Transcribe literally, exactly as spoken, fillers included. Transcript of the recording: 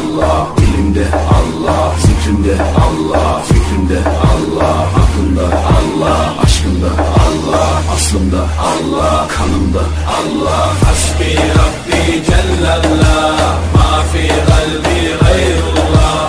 Allah, dilimde Allah, zikrimde Allah, fikrimde Allah, aklımda Allah, aşkımda Allah, aslımda Allah, kanımda Allah. Hasbi Rabbi